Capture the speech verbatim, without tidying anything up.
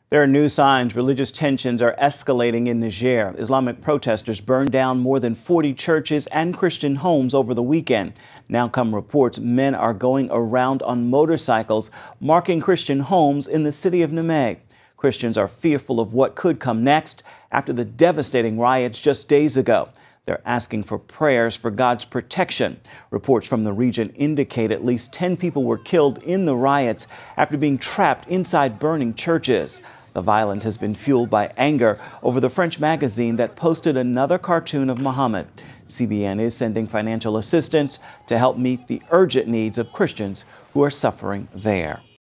There are new signs religious tensions are escalating in Niger. Islamic protesters burned down more than forty churches and Christian homes over the weekend. Now come reports men are going around on motorcycles marking Christian homes in the city of Niamey. Christians are fearful of what could come next after the devastating riots just days ago. They're asking for prayers for God's protection. Reports from the region indicate at least ten people were killed in the riots after being trapped inside burning churches. The violence has been fueled by anger over the French magazine that posted another cartoon of Muhammad. C B N is sending financial assistance to help meet the urgent needs of Christians who are suffering there.